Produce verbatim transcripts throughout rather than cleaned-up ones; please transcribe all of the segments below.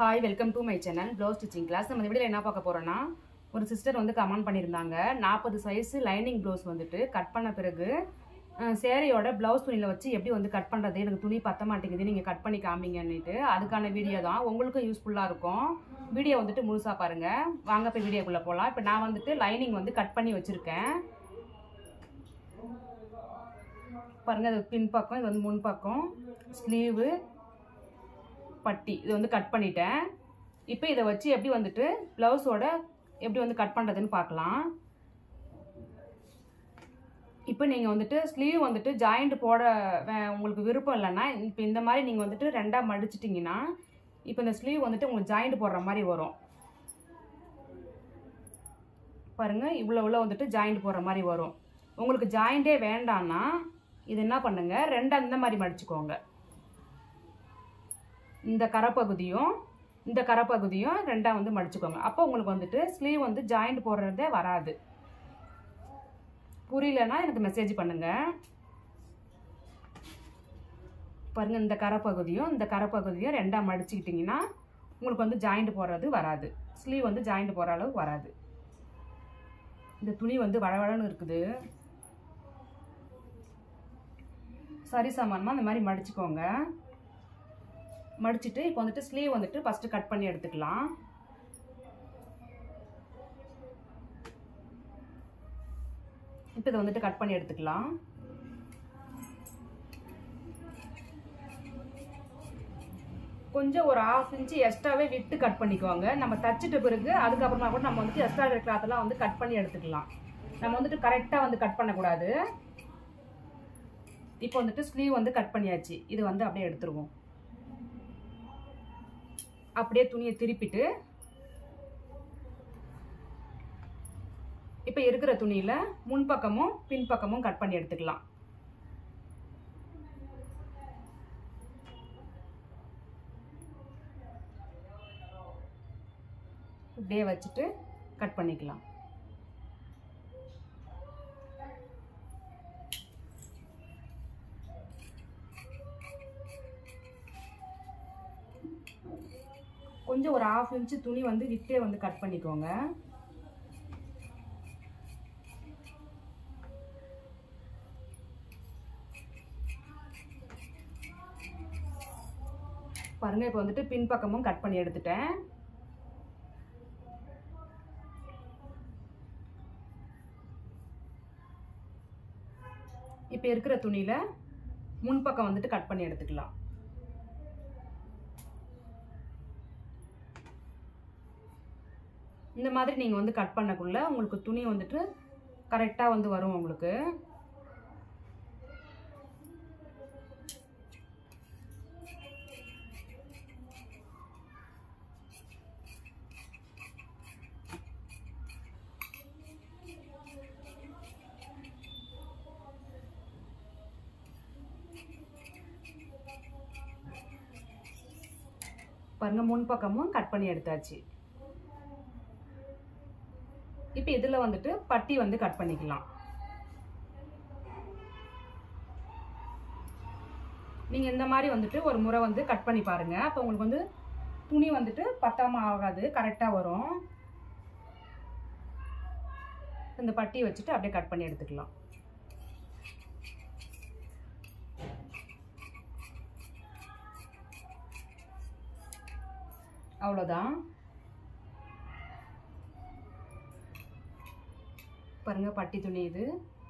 Hi, welcome to my channel Blouse Stitching Class. நம்ம இந்த வீடியோல என்ன பார்க்க போறோம்னா ஒரு சிஸ்டர் வந்து கமெண்ட் பண்ணிருந்தாங்க நாற்பது சைஸ் லைனிங் ப்ளவுஸ் வந்துட்டு கட் பண்ண பிறகு சேரியோட ப்ளவுஸ் துணியில வச்சு எப்படி வந்து கட் பண்றது எனக்கு துணி பத்த மாட்டேங்குது நீங்க கட் பண்ணி காமிங்கன்னுட்டு அதுக்கான வீடியோ தான் உங்களுக்கு யூஸ்ஃபுல்லா இருக்கும் வீடியோ வந்துட்டு முழுசா பாருங்க வாங்க போய் வீடியோக்குள்ள போலாம் இப்போ நான் வந்துட்டு லைனிங் வந்து கட் பண்ணி வச்சிருக்கேன் பாருங்க இது பின் பக்கம் இது வந்து முன் பக்கம் ஸ்லீவ் பட்டி இது வந்து கட் பண்ணிட்டேன் இப்போ இத வச்சு எப்படி வந்துட்டு ப்ளவுஸோட எப்படி வந்து கட் பண்றதுன்னு பார்க்கலாம் இப்போ நீங்க வந்துட்டு ஸ்லீவ் வந்துட்டு ஜாயிண்ட் போட உங்களுக்கு விருப்பம் இல்லனா இப்போ இந்த மாதிரி நீங்க வந்துட்டு ரெண்டா மடிச்சிட்டீங்கனா இப்போ இந்த ஸ்லீவ் வந்துட்டு உங்களுக்கு ஜாயிண்ட் போடுற மாதிரி வரும் பாருங்க இவ்வளவு இவ்வளவு வந்துட்டு ஜாயிண்ட் போடுற மாதிரி வரும் உங்களுக்கு ஜாயிண்டே வேண்டாம்னா இது என்ன பண்ணுங்க ரெண்டா இந்த மாதிரி மடிச்சுக்கோங்க இந்த கரப்பகுதியும் இந்த கரப்பகுதியும் ரெண்டா வந்து மடிச்சுக்கோங்க அப்போ உங்களுக்கு வந்துட்டு ஸ்லீவ் வந்து ஜாயிண்ட் போடுறதே வராது புரியலனா எனக்கு மெசேஜ் பண்ணுங்க பாருங்க இந்த கரப்பகுதியும் இந்த கரப்பகுதியும் ரெண்டா மடிச்சிட்டீங்கனா உங்களுக்கு வந்து ஜாயிண்ட் போடுறது வராது ஸ்லீவ் வந்து ஜாயிண்ட் போற அளவு வராது இந்த துணி வந்து வழவழன்னு இருக்குது சரி சமமா இந்த மாதிரி மடிச்சுக்கோங்க மடிச்சிட்டு இப்போ வந்துட்டு ஸ்லீவ் வந்துட்டு ஃபர்ஸ்ட் கட் பண்ணி எடுத்துக்கலாம் இப்போ இத வந்துட்டு கட் பண்ணி எடுத்துக்கலாம் கொஞ்சம் ஒரு half inch எக்ஸ்ட்ராவே விட்டு கட் பண்ணிக்கோங்க நம்ம தச்சிட்ட பிறகு அதுக்கு அப்புறமா கூட நம்ம வந்து எக்ஸ்ட்ரா கிளாத் எல்லாம் வந்து கட் பண்ணி எடுத்துக்கலாம் நம்ம வந்துட்டு கரெக்ட்டா வந்து கட் பண்ண கூடாது இப்போ வந்துட்டு ஸ்லீவ் வந்து கட் பண்ணியாச்சு இது வந்து அப்படியே எடுத்துருவோம் அப்படியே துணியை திருப்பிட்டு இப்போ இருக்கிற துணியில முன் பக்கமும் பின் பக்கமும் கட் பண்ணி எடுத்துக்கலாம் இப்படியே வச்சுட்டு கட் பண்ணிக்கலாம் கொஞ்சம் ஒரு half inch துணி வந்து விட்டே வந்து கட் பண்ணிக்கோங்க பாருங்க இப்போ வந்துட்டு பின் பக்கமும் கட் பண்ணி எடுத்துட்டேன் இப்போ இருக்கிற துணியில முன் பக்கம் வந்துட்டு கட் பண்ணி எடுத்துக்கலாம் இந்த மாதிரி நீங்க வந்து கட் பண்ணக்குள்ள உங்களுக்கு துணி வந்துட்டு கரெக்ட்டா வந்து வரும் உங்களுக்கு பாருங்க முன் பக்கமும் கட் பண்ணி எடுத்தாச்சு இப்போ இதுல வந்துட்டு பட்டி வந்து கட் பண்ணிக்கலாம் நீங்க இந்த மாதிரி வந்துட்டு ஒரு முறை வந்து கட் பண்ணி பாருங்க அப்ப உங்களுக்கு வந்து துணி வந்துட்டு பத்தாம ஆகாது கரெக்ட்டா வரும் இந்த பட்டி வச்சுட்டு அப்படியே கட் பண்ணி எடுத்துக்கலாம் அவ்வளவுதான் பாருங்க பட்டி துணி இது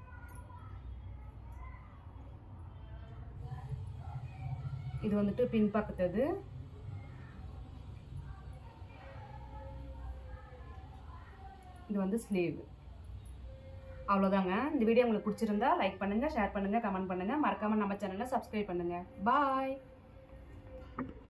இது வந்துட்டு பின் பக்கத்தது இது வந்து ஸ்லீவ் அவ்வளவுதாங்க இந்த வீடியோ உங்களுக்கு பிடிச்சிருந்தா லைக் பண்ணுங்க ஷேர் பண்ணுங்க கமெண்ட் பண்ணுங்க மறக்காம நம்ம சேனலை சப்ஸ்கிரைப் பண்ணுங்க பாய்